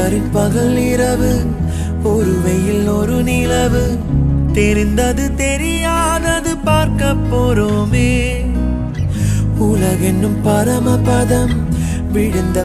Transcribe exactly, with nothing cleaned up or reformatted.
ஒருவரின் பகல் இரவு, ஒரு வெயில் ஒரு நிலவு, தெரிந்தது தெரியாதது பார்க்க போறோமே. உலகென்னும் பரமபதம் விழுந்த